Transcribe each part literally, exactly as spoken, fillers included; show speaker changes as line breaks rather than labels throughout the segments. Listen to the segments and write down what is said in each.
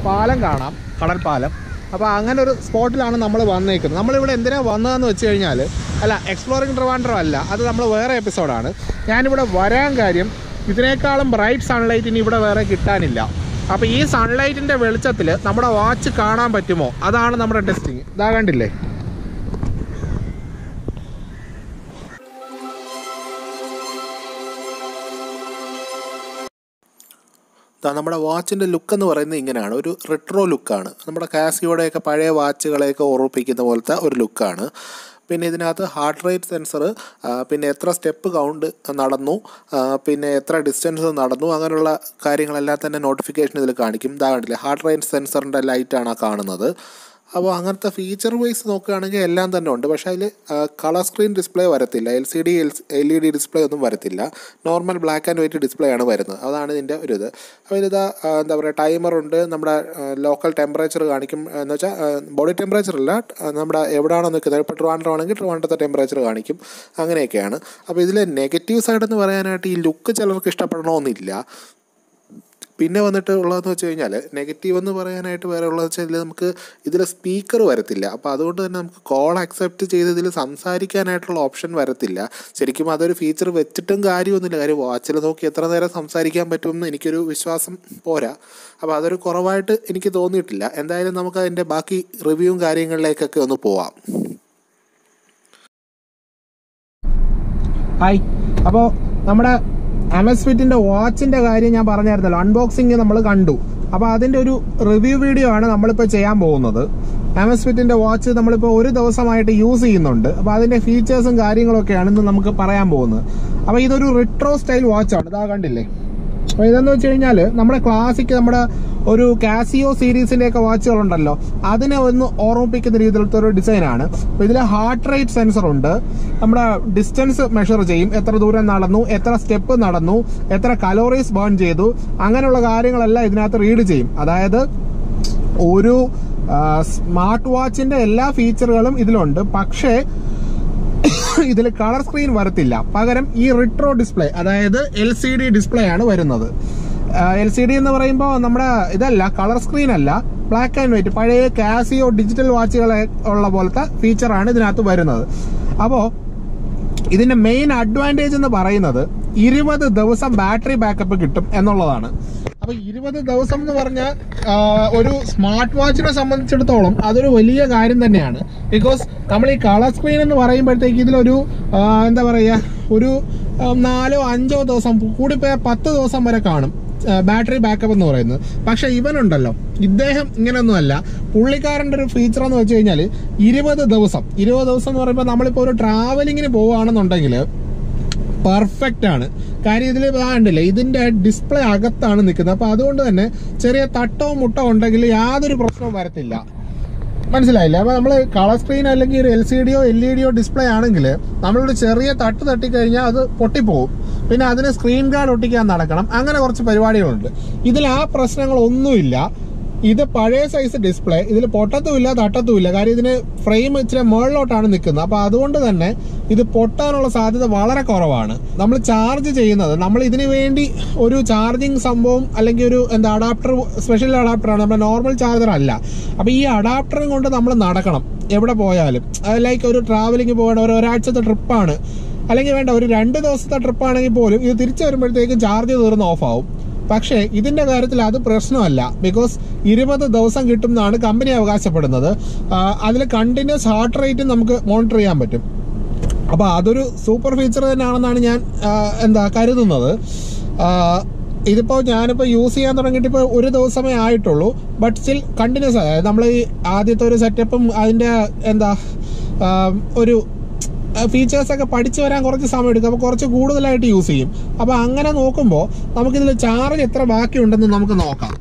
പാലം കാണാം, കടൽ പാലം. അപ്പോൾ അങ്ങനെ ഒരു സ്പോട്ടിലാണ് നമ്മൾ വന്നേക്കുന്നത്. നമ്മളിവിടെ എന്തിനാണ് വന്നതെന്ന് വെച്ച് കഴിഞ്ഞാൽ, അല്ല എക്സ്പ്ലോറിംഗ് ട്രിവാൻഡ്രം അല്ല, അത് നമ്മൾ വേറെ എപ്പിസോഡാണ്. ഞാനിവിടെ വരാൻ കാര്യം ഇതിനേക്കാളും ബ്രൈറ്റ് സൺലൈറ്റ് ഇനി ഇവിടെ വേറെ കിട്ടാനില്ല. അപ്പോൾ ഈ സൺലൈറ്റിൻ്റെ വെളിച്ചത്തിൽ നമ്മുടെ വാച്ച് കാണാൻ പറ്റുമോ, അതാണ് നമ്മുടെ ടെസ്റ്റിങ്. ഇതാ കണ്ടില്ലേ, നമ്മുടെ വാച്ചിൻ്റെ ലുക്ക് എന്ന് പറയുന്നത് ഇങ്ങനെയാണ്. ഒരു റിട്രോ ലുക്കാണ്. നമ്മുടെ കാസിയോടെയൊക്കെ പഴയ വാച്ചുകളെയൊക്കെ ഓർമ്മിപ്പിക്കുന്ന പോലത്തെ ഒരു ലുക്കാണ്. പിന്നെ ഇതിനകത്ത് ഹാർട്ട് റേറ്റ് സെൻസർ, പിന്നെ എത്ര സ്റ്റെപ്പ് കൗണ്ട് നടന്നു, പിന്നെ എത്ര ഡിസ്റ്റൻസ് നടന്നു, അങ്ങനെയുള്ള കാര്യങ്ങളെല്ലാം തന്നെ നോട്ടിഫിക്കേഷൻ ഇതിൽ കാണിക്കും. ഇതാ കണ്ടില്ലേ, ഹാർട്ട് റേറ്റ് സെൻസറിൻ്റെ ലൈറ്റാണ് ആ കാണുന്നത്. അപ്പോൾ അങ്ങനത്തെ ഫീച്ചർ വൈസ് നോക്കുകയാണെങ്കിൽ എല്ലാം തന്നെ ഉണ്ട്. പക്ഷേ അതിൽ കളർ സ്ക്രീൻ ഡിസ്പ്ലേ വരത്തില്ല, L C D L E D display ഒന്നും വരത്തില്ല. Normal black and white display ആണ് വരുന്നത്. അതാണ് ഇതിൻ്റെ ഒരു ഇത്. അപ്പോൾ ഇതിതാ എന്താ പറയുക, ടൈമറുണ്ട്, നമ്മുടെ ലോക്കൽ ടെമ്പറേച്ചർ കാണിക്കും. എന്ന് വെച്ചാൽ ബോഡി ടെമ്പറേച്ചർ അല്ല, നമ്മുടെ എവിടെയാണോ നിൽക്കുന്നത്, ഇപ്പോൾ ട്രിവാൻഡ്രം ആണെങ്കിൽ ട്രിവാൻഡ്രത്തെ ടെമ്പറേച്ചർ കാണിക്കും. അങ്ങനെയൊക്കെയാണ്. അപ്പോൾ ഇതിൽ നെഗറ്റീവ് സൈഡെന്ന് പറയാനായിട്ട് ഈ ലുക്ക് ചിലർക്ക് ഇഷ്ടപ്പെടണമെന്നില്ല. പിന്നെ വന്നിട്ട് ഉള്ളതെന്ന് വെച്ച് കഴിഞ്ഞാൽ, നെഗറ്റീവ് എന്ന് പറയാനായിട്ട് വേറെ ഉള്ളതെന്ന് വെച്ചാൽ നമുക്ക് ഇതിൽ സ്പീക്കർ വരത്തില്ല. അപ്പോൾ അതുകൊണ്ട് തന്നെ നമുക്ക് കോൾ അക്സെപ്റ്റ് ചെയ്ത് ഇതിൽ സംസാരിക്കാനായിട്ടുള്ള ഓപ്ഷൻ വരത്തില്ല. ശരിക്കും അതൊരു ഫീച്ചർ വെച്ചിട്ടും കാര്യമൊന്നുമില്ല. കാര്യം വാച്ചിൽ നോക്കി എത്ര നേരം സംസാരിക്കാൻ പറ്റുമെന്ന് എനിക്കൊരു വിശ്വാസം പോരാ. അപ്പോൾ അതൊരു കുറവായിട്ട് എനിക്ക് തോന്നിയിട്ടില്ല. എന്തായാലും നമുക്ക് അതിൻ്റെ ബാക്കി റിവ്യൂവും കാര്യങ്ങളിലേക്കൊക്കെ ഒന്ന് പോവാം. ഹായ്, അപ്പോൾ നമ്മുടെ Amazfitന്റെ വാച്ചിൻ്റെ കാര്യം ഞാൻ പറഞ്ഞായിരുന്നല്ലോ, അൺബോക്സിങ് നമ്മൾ കണ്ടു. അപ്പോൾ അതിൻ്റെ ഒരു റിവ്യൂ വീഡിയോ ആണ് നമ്മളിപ്പോൾ ചെയ്യാൻ പോകുന്നത്. Amazfitന്റെ വാച്ച് നമ്മളിപ്പോൾ ഒരു ദിവസമായിട്ട് യൂസ് ചെയ്യുന്നുണ്ട്. അപ്പോൾ അതിൻ്റെ ഫീച്ചേഴ്സും കാര്യങ്ങളൊക്കെയാണ് ഇന്ന് നമുക്ക് പറയാൻ പോകുന്നത്. അപ്പോൾ ഇതൊരു റിട്രോ സ്റ്റൈൽ വാച്ചാണ്. ഇതാ കണ്ടില്ലേ. അപ്പോൾ ഇതെന്ന് വെച്ച് കഴിഞ്ഞാൽ നമ്മുടെ ക്ലാസിക്, നമ്മുടെ ഒരു കാസിയോ സീരീസിൻ്റെയൊക്കെ വാച്ചുകളുണ്ടല്ലോ, അതിനെ ഒന്ന് ഓർമ്മിപ്പിക്കുന്ന രീതിയിലത്തെ ഒരു ഡിസൈനാണ്. അപ്പോൾ ഇതിൽ ഹാർട്ട് റേറ്റ് സെൻസർ ഉണ്ട്, നമ്മുടെ ഡിസ്റ്റൻസ് മെഷർ ചെയ്യും, എത്ര ദൂരം നടന്നു, എത്ര സ്റ്റെപ്പ് നടന്നു, എത്ര കലോറീസ് ബേൺ ചെയ്തു, അങ്ങനെയുള്ള കാര്യങ്ങളെല്ലാം ഇതിനകത്ത് റീഡ് ചെയ്യും. അതായത് ഒരു സ്മാർട്ട് വാച്ചിൻ്റെ എല്ലാ ഫീച്ചറുകളും ഇതിലുണ്ട്. പക്ഷേ ഇതിൽ കളർ സ്ക്രീൻ വരത്തില്ല. പകരം ഈ റിട്രോ ഡിസ്പ്ലേ, അതായത് എൽ സി ഡി ഡിസ്പ്ലേ ആണ് വരുന്നത്. എൽ സി ഡി എന്ന് പറയുമ്പോൾ നമ്മുടെ ഇതല്ല, കളർ സ്ക്രീൻ അല്ല, ബ്ലാക്ക് ആൻഡ് വൈറ്റ്, പഴയ കാസിയോ ഡിജിറ്റൽ വാച്ചുകളെ ഉള്ള പോലത്തെ ഫീച്ചറാണ് ഇതിനകത്ത് വരുന്നത്. അപ്പോൾ ഇതിന്റെ മെയിൻ അഡ്വാൻറ്റേജ് എന്ന് പറയുന്നത് ഇരുപത് ദിവസം ബാറ്ററി ബാക്കപ്പ് കിട്ടും എന്നുള്ളതാണ്. അപ്പോൾ ഇരുപത് ദിവസം എന്ന് പറഞ്ഞാൽ ഒരു സ്മാർട്ട് വാച്ചിനെ സംബന്ധിച്ചിടത്തോളം അതൊരു വലിയ കാര്യം തന്നെയാണ്. ബിക്കോസ് നമ്മൾ ഈ കളർ സ്ക്രീൻ എന്ന് പറയുമ്പോഴത്തേക്ക് ഇതിലൊരു എന്താ പറയുക, ഒരു നാലോ അഞ്ചോ ദിവസം, കൂടിപ്പോയാൽ പത്ത് ദിവസം വരെ കാണും ബാറ്ററി ബാക്കപ്പ് എന്ന് പറയുന്നത്. പക്ഷെ ഇവനുണ്ടല്ലോ, ഇദ്ദേഹം ഇങ്ങനെയൊന്നുമല്ല. പുള്ളിക്കാരൻ്റെ ഒരു ഫീച്ചർ എന്ന് വെച്ച് കഴിഞ്ഞാൽ ഇരുപത് ദിവസം ഇരുപത് ദിവസം എന്ന് പറയുമ്പോൾ നമ്മളിപ്പോൾ ഒരു ട്രാവലിങ്ങിന് പോവുകയാണെന്നുണ്ടെങ്കിൽ പെർഫെക്റ്റ് ആണ്. കാര്യം ഇതിൽ കണ്ടില്ലേ, ഇതിൻ്റെ ഡിസ്പ്ലേ അകത്താണ് നിൽക്കുന്നത്. അപ്പോൾ അതുകൊണ്ട് തന്നെ ചെറിയ തട്ടോ മുട്ടോ ഉണ്ടെങ്കിൽ യാതൊരു പ്രശ്നവും വരത്തില്ല. മനസ്സിലായില്ല? അപ്പോൾ നമ്മൾ കളർ സ്ക്രീൻ അല്ലെങ്കിൽ ഒരു എൽ സി ഡിയോ എൽ ഇ ഡിയോ ഡിസ്പ്ലേ ആണെങ്കിൽ നമ്മളൊരു ചെറിയ തട്ട് തട്ടിക്കഴിഞ്ഞാൽ അത് പൊട്ടിപ്പോവും. പിന്നെ അതിന് സ്ക്രീൻ ഗാർഡ് ഒട്ടിക്കാൻ നടക്കണം. അങ്ങനെ കുറച്ച് പരിപാടികളുണ്ട്. ഇതിൽ ആ പ്രശ്നങ്ങളൊന്നുമില്ല. ഇത് പഴയ സൈസ് ഡിസ്പ്ലേ, ഇതിൽ പൊട്ടത്തുമില്ല തട്ടത്തുമില്ല. കാര്യം ഇതിന് ഫ്രെയിം ഇച്ചിരി മുകളിലോട്ടാണ് നിൽക്കുന്നത്. അപ്പോൾ അതുകൊണ്ട് തന്നെ ഇത് പൊട്ടാനുള്ള സാധ്യത വളരെ കുറവാണ്. നമ്മൾ ചാർജ് ചെയ്യുന്നത്, നമ്മൾ ഇതിന് വേണ്ടി ഒരു ചാർജിങ് സംഭവം അല്ലെങ്കിൽ ഒരു എന്താ അഡാപ്റ്റർ, സ്പെഷ്യൽ അഡാപ്റ്ററാണ്, നമ്മുടെ നോർമൽ ചാർജർ അല്ല. അപ്പോൾ ഈ അഡാപ്റ്ററും കൊണ്ട് നമ്മൾ നടക്കണം എവിടെ പോയാലും. ലൈക്ക് ഒരു ട്രാവലിംഗ് പോകണം, ഒരു ഒരാഴ്ചത്തെ ട്രിപ്പാണ്, അല്ലെങ്കിൽ വേണ്ട ഒരു രണ്ട് ദിവസത്തെ ട്രിപ്പാണെങ്കിൽ പോലും ഇത് തിരിച്ചു വരുമ്പോഴത്തേക്കും ചാർജ് തീർന്ന് ഓഫാവും. പക്ഷേ ഇതിൻ്റെ കാര്യത്തിൽ അത് പ്രശ്നമല്ല. ബിക്കോസ് ഇരുപത് ദിവസം കിട്ടും എന്നാണ് കമ്പനി അവകാശപ്പെടുന്നത്. അതിൽ കണ്ടിന്യൂസ് ഹാർട്ട് റേറ്റ് നമുക്ക് മോണിറ്റർ ചെയ്യാൻ പറ്റും. അപ്പോൾ അതൊരു സൂപ്പർ ഫീച്ചർ തന്നെയാണെന്നാണ് ഞാൻ എന്താ കരുതുന്നത്. ഇതിപ്പോൾ ഞാനിപ്പോൾ യൂസ് ചെയ്യാൻ തുടങ്ങിയിട്ട് ഇപ്പോൾ ഒരു ദിവസമേ ആയിട്ടുള്ളൂ. ബട്ട് സ്റ്റിൽ കണ്ടിന്യൂസ്, അതായത് നമ്മൾ ഈ ആദ്യത്തെ ഒരു സെറ്റപ്പും അതിൻ്റെ എന്താ ഒരു ഫീച്ചേഴ്സൊക്കെ പഠിച്ചു വരാൻ കുറച്ച് സമയം എടുക്കും. അപ്പോൾ കുറച്ച് കൂടുതലായിട്ട് യൂസ് ചെയ്യും. അപ്പോൾ അങ്ങനെ നോക്കുമ്പോൾ നമുക്കിതിൽ ചാർജ് എത്ര ബാക്കിയുണ്ടെന്ന് നമുക്ക് നോക്കാം.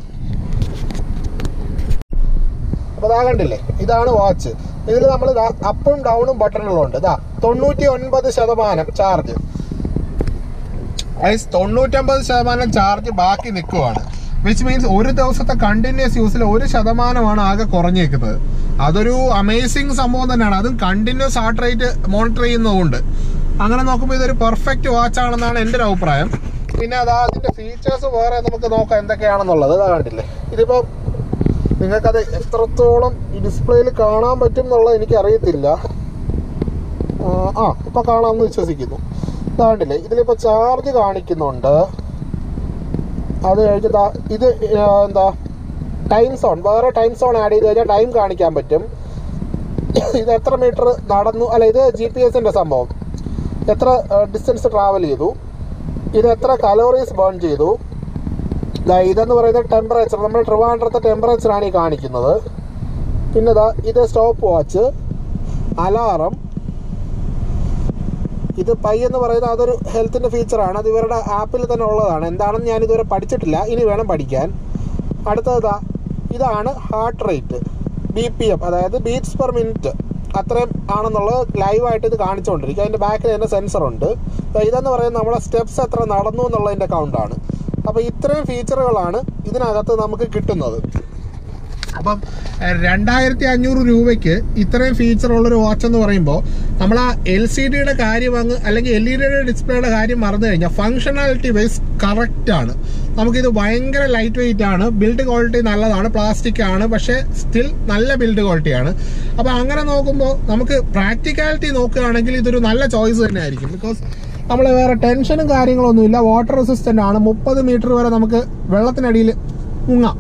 അപ്പോൾ ഇതാ കണ്ടില്ലേ, ഇതാണ് വാച്ച്. ഇതിൽ നമ്മൾ അപ്പും ഡൗണും ബട്ടണുകളുണ്ട്. ഇതാ തൊണ്ണൂറ്റി ഒൻപത് ശതമാനം ചാർജ്, തൊണ്ണൂറ്റൊമ്പത് ശതമാനം ചാർജ് ബാക്കി നിൽക്കുവാണ്. വിച്ച് മീൻസ് ഒരു ദിവസത്തെ കണ്ടിന്യൂസ് യൂസിൽ ഒരു ശതമാനമാണ് ആകെ കുറഞ്ഞേക്കുന്നത്. അതൊരു അമേസിങ് സംഭവം തന്നെയാണ്. അതും കണ്ടിന്യൂസ് ഹാർട്ട് റേറ്റ് മോണിറ്റർ ചെയ്യുന്നതുകൊണ്ട്. അങ്ങനെ നോക്കുമ്പോൾ ഇതൊരു പെർഫെക്റ്റ് വാച്ചാണെന്നാണ് എൻ്റെ ഒരു അഭിപ്രായം. പിന്നെ അതാ അതിൻ്റെ ഫീച്ചേഴ്സ് വേറെ നമുക്ക് നോക്കാം എന്തൊക്കെയാണെന്നുള്ളത്. ഇതാ കണ്ടില്ലേ, ഇതിപ്പോൾ നിങ്ങൾക്കത് എത്രത്തോളം ഈ ഡിസ്പ്ലേയിൽ കാണാൻ പറ്റും എന്നുള്ളത് എനിക്കറിയത്തില്ല. ആ ഇപ്പോൾ കാണാമെന്ന് വിശ്വസിക്കുന്നു. ഇതാണ്ടില്ലേ, ഇതിലിപ്പോൾ ചാർജ് കാണിക്കുന്നുണ്ട്. അത് കഴിഞ്ഞിട്ട് ഇത് എന്താ ടൈം സോൺ, വേറെ ടൈം സോൺ ആഡ് ചെയ്ത് കഴിഞ്ഞാൽ ടൈം കാണിക്കാൻ പറ്റും. ഇത് എത്ര മീറ്റർ നടന്നു, അല്ല ഇത് ജി പി എസിൻ്റെ സംഭവം, എത്ര ഡിസ്റ്റൻസ് ട്രാവൽ ചെയ്തു, ഇത് എത്ര കലോറീസ് ബേൺ ചെയ്തു. ഇതെന്ന് പറയുന്നത് ടെമ്പറേച്ചർ, നമ്മൾ ട്രിവാൻഡ്രത്തെ ടെമ്പറേച്ചറാണ് ഈ കാണിക്കുന്നത്. പിന്നെ ഇതാ ഇത് സ്റ്റോപ്പ് വാച്ച്, അലാറം. ഇത് പൈ എന്ന് പറയുന്നത് അതൊരു ഹെൽത്തിൻ്റെ ഫീച്ചറാണ്. അത് ഇവരുടെ ആപ്പിൽ തന്നെ ഉള്ളതാണ്. എന്താണെന്ന് ഞാൻ ഇതുവരെ പഠിച്ചിട്ടില്ല, ഇനി വേണം പഠിക്കാൻ. അടുത്തതാ ഇതാണ് heart rate, B P M, അതായത് ബീറ്റ്സ് പെർ മിനിറ്റ് അത്രയും ആണെന്നുള്ളത് ലൈവായിട്ട് ഇത് കാണിച്ചുകൊണ്ടിരിക്കും. അതിൻ്റെ ബാക്കിൽ തന്നെ സെൻസറുണ്ട്. ഇതെന്ന് പറയുന്നത് നമ്മളെ സ്റ്റെപ്സ് എത്ര നടന്നു എന്നുള്ളതിൻ്റെ കൗണ്ടാണ്. അപ്പോൾ ഇത്രയും ഫീച്ചറുകളാണ് ഇതിനകത്ത് നമുക്ക് കിട്ടുന്നത്. അപ്പം രണ്ടായിരത്തി അഞ്ഞൂറ് രൂപയ്ക്ക് ഇത്രയും ഫീച്ചറുള്ളൊരു വാച്ച് എന്ന് പറയുമ്പോൾ നമ്മൾ ആ എൽ സി ഡിയുടെ കാര്യം അങ്ങ് അല്ലെങ്കിൽ എൽ ഇ ഡിയുടെ ഡിസ്പ്ലേയുടെ കാര്യം മറന്നു കഴിഞ്ഞാൽ ഫങ്ഷണാലിറ്റി വൈസ് കറക്റ്റാണ്. നമുക്കിത് ഭയങ്കര ലൈറ്റ് വെയിറ്റ് ആണ്, ബിൽഡ് ക്വാളിറ്റി നല്ലതാണ്, പ്ലാസ്റ്റിക് ആണ്, പക്ഷേ സ്റ്റിൽ നല്ല ബിൽഡ് ക്വാളിറ്റിയാണ്. അപ്പോൾ അങ്ങനെ നോക്കുമ്പോൾ നമുക്ക് പ്രാക്ടിക്കാലിറ്റി നോക്കുകയാണെങ്കിൽ ഇതൊരു നല്ല ചോയ്സ് തന്നെ ആയിരിക്കും. ബിക്കോസ് നമ്മൾ വേറെ ടെൻഷനും കാര്യങ്ങളൊന്നുമില്ല, വാട്ടർ റെസിസ്റ്റൻ്റ് ആണ്, മുപ്പത് മീറ്റർ വരെ നമുക്ക് വെള്ളത്തിനടിയിൽ മുങ്ങാം.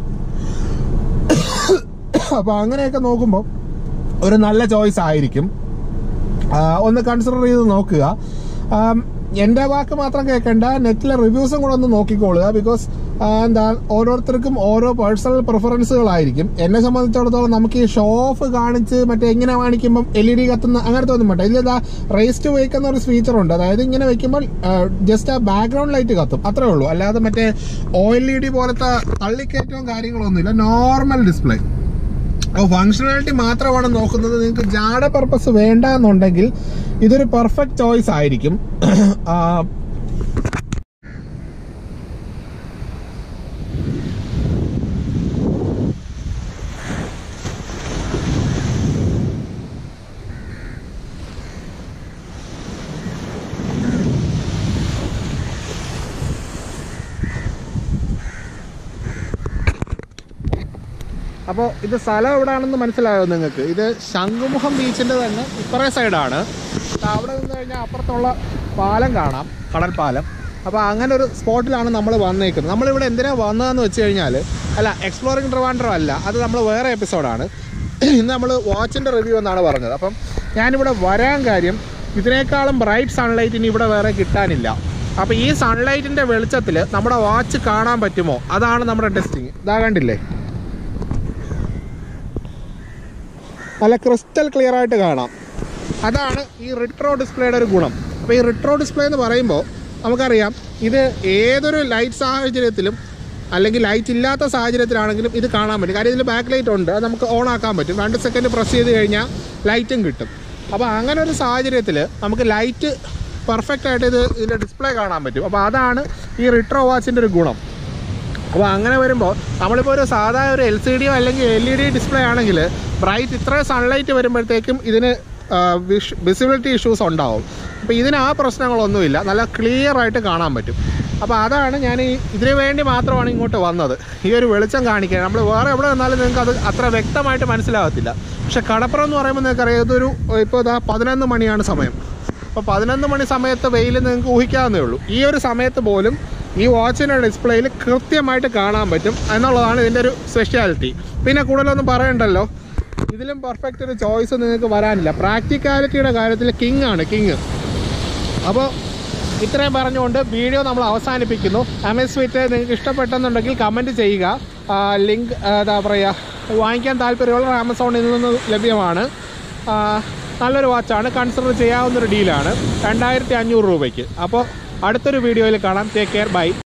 അപ്പോൾ അങ്ങനെയൊക്കെ നോക്കുമ്പോൾ ഒരു നല്ല ചോയ്സ് ആയിരിക്കും. ഒന്ന് കൺസിഡർ ചെയ്ത് നോക്കുക. എൻ്റെ വാക്ക് മാത്രം കേൾക്കേണ്ട, നെറ്റിലെ റിവ്യൂസും കൂടെ ഒന്ന് നോക്കിക്കോളുക. ബിക്കോസ് എന്താ ഓരോരുത്തർക്കും ഓരോ പേഴ്സണൽ പ്രിഫറൻസുകളായിരിക്കും. എന്നെ സംബന്ധിച്ചിടത്തോളം നമുക്ക് ഈ ഷോ ഓഫ് കാണിച്ച് മറ്റേ ഇങ്ങനെ കാണിക്കുമ്പം എൽ ഇ ഡി കത്തുന്ന അങ്ങനത്തെ ഒന്നും വേണ്ട. ഇതിലെന്താ റേസ് ടു വേക്ക് എന്നൊരു ഫീച്ചറുണ്ട്. അതായത് ഇങ്ങനെ വെക്കുമ്പോൾ ജസ്റ്റ് ആ ബാക്ക്ഗ്രൗണ്ട് ലൈറ്റ് കത്തും, അത്രേ ഉള്ളൂ. അല്ലാതെ മറ്റേ ഒ എൽ ഇ ഡി പോലത്തെ തള്ളിക്കയറ്റവും കാര്യങ്ങളൊന്നുമില്ല, നോർമൽ ഡിസ്പ്ലേ. അപ്പോൾ ഫങ്ഷണാലിറ്റി മാത്രമാണ് നോക്കുന്നത്. നിങ്ങൾക്ക് ജാഡ പർപ്പസ് വേണ്ട എന്നുണ്ടെങ്കിൽ ഇതൊരു പെർഫെക്റ്റ് ചോയ്സ് ആയിരിക്കും. അപ്പോൾ ഇത് സ്ഥലം എവിടെയാണെന്ന് മനസ്സിലായോ നിങ്ങൾക്ക്? ഇത് ശംഖുമുഖം ബീച്ചിൻ്റെ തന്നെ ഇപ്പറേ സൈഡാണ്. അവിടെ നിന്ന് കഴിഞ്ഞാൽ അപ്പുറത്തുള്ള പാലം കാണാം, കടൽ പാലം. അപ്പോൾ അങ്ങനെ ഒരു സ്പോട്ടിലാണ് നമ്മൾ വന്നേക്കുന്നത്. നമ്മളിവിടെ എന്തിനാണ് വന്നതെന്ന് വെച്ച് കഴിഞ്ഞാൽ, അല്ല എക്സ്പ്ലോറിംഗ് ട്രിവാൻഡ്രം അല്ല, അത് നമ്മൾ വേറെ എപ്പിസോഡാണ്. ഇന്ന് നമ്മൾ വാച്ചിൻ്റെ റിവ്യൂ എന്നാണ് പറഞ്ഞത്. അപ്പം ഞാനിവിടെ വരാൻ കാര്യം, ഇതിനേക്കാളും ബ്രൈറ്റ് സൺലൈറ്റ് ഇനി ഇവിടെ വേറെ കിട്ടാനില്ല. അപ്പോൾ ഈ സൺലൈറ്റിൻ്റെ വെളിച്ചത്തിൽ നമ്മുടെ വാച്ച് കാണാൻ പറ്റുമോ, അതാണ് നമ്മുടെ ടെസ്റ്റിങ്. ഇതാ കണ്ടില്ലേ, നല്ല ക്രിസ്റ്റൽ ക്ലിയർ ആയിട്ട് കാണാം. അതാണ് ഈ റിട്രോ ഡിസ്പ്ലേയുടെ ഒരു ഗുണം. അപ്പോൾ ഈ റിട്രോ ഡിസ്പ്ലേ എന്ന് പറയുമ്പോൾ നമുക്കറിയാം, ഇത് ഏതൊരു ലൈറ്റ് സാഹചര്യത്തിലും അല്ലെങ്കിൽ ലൈറ്റ് ഇല്ലാത്ത സാഹചര്യത്തിലാണെങ്കിലും ഇത് കാണാൻ പറ്റും. കാര്യം ഇതിൽ ബാക്ക് ലൈറ്റ് ഉണ്ട്, അത് നമുക്ക് ഓൺ ആക്കാൻ പറ്റും. രണ്ട് സെക്കൻഡ് പ്രസ് ചെയ്ത് കഴിഞ്ഞാൽ ലൈറ്റും കിട്ടും. അപ്പോൾ അങ്ങനെ ഒരു സാഹചര്യത്തിൽ നമുക്ക് ലൈറ്റ് പെർഫെക്റ്റ് ആയിട്ട് ഇത് ഇതിൻ്റെ ഡിസ്പ്ലേ കാണാൻ പറ്റും. അപ്പോൾ അതാണ് ഈ റിട്രോ വാച്ചിൻ്റെ ഒരു ഗുണം. അപ്പോൾ അങ്ങനെ വരുമ്പോൾ നമ്മളിപ്പോൾ ഒരു സാധാരണ ഒരു എൽ സി ഡിയോ അല്ലെങ്കിൽ എൽ ഇ ഡി ഡിസ്പ്ലേ ആണെങ്കിൽ ബ്രൈറ്റ് ഇത്ര സൺലൈറ്റ് വരുമ്പോഴത്തേക്കും ഇതിന് വിഷ് വിസിബിലിറ്റി ഇഷ്യൂസ് ഉണ്ടാവും. അപ്പോൾ ഇതിന് ആ പ്രശ്നങ്ങളൊന്നുമില്ല, നല്ല ക്ലിയർ ആയിട്ട് കാണാൻ പറ്റും. അപ്പോൾ അതാണ് ഞാൻ ഈ ഇതിനു വേണ്ടി മാത്രമാണ് ഇങ്ങോട്ട് വന്നത്, ഈ ഒരു വെളിച്ചം കാണിക്കാൻ. നമ്മൾ വേറെ എവിടെ നിന്നാലും നിങ്ങൾക്ക് അത് അത്ര വ്യക്തമായിട്ട് മനസ്സിലാകത്തില്ല. പക്ഷേ കടപ്പുറം എന്ന് പറയുമ്പോൾ നിങ്ങൾക്കറിയാം, ഇതൊരു ഇപ്പോൾ ഇതാ പതിനൊന്ന് മണിയാണ് സമയം. അപ്പോൾ പതിനൊന്ന് മണി സമയത്ത് വെയിൽ നിങ്ങൾക്ക് ഊഹിക്കാവുന്നേ ഉള്ളൂ. ഈ ഒരു സമയത്ത് പോലും ഈ വാച്ചിൻ്റെ ഡിസ്പ്ലേയിൽ കൃത്യമായിട്ട് കാണാൻ പറ്റും എന്നുള്ളതാണ് ഇതിൻ്റെ ഒരു സ്പെഷ്യാലിറ്റി. പിന്നെ കൂടുതലൊന്നും പറയണ്ടല്ലോ, ഇതിലും പെർഫെക്റ്റ് ഒരു ചോയ്സ് നിങ്ങൾക്ക് വരാനില്ല. പ്രാക്ടിക്കാലിറ്റിയുടെ കാര്യത്തിൽ കിങ് ആണ് കിങ്. അപ്പോൾ ഇത്രയും പറഞ്ഞുകൊണ്ട് വീഡിയോ നമ്മൾ അവസാനിപ്പിക്കുന്നു. Amazfit നിങ്ങൾക്ക് ഇഷ്ടപ്പെട്ടെന്നുണ്ടെങ്കിൽ കമൻറ്റ് ചെയ്യുക. ലിങ്ക് എന്താ പറയുക, വാങ്ങിക്കാൻ താല്പര്യമുള്ള ആമസോണിൽ നിന്ന് ലഭ്യമാണ്. നല്ലൊരു വാച്ചാണ്, കൺസിഡർ ചെയ്യാവുന്നൊരു ഡീലാണ്, രണ്ടായിരത്തി അഞ്ഞൂറ് രൂപയ്ക്ക്. അപ്പോൾ അടുത്തൊരു വീഡിയോയിൽ കാണാം. Take care, by.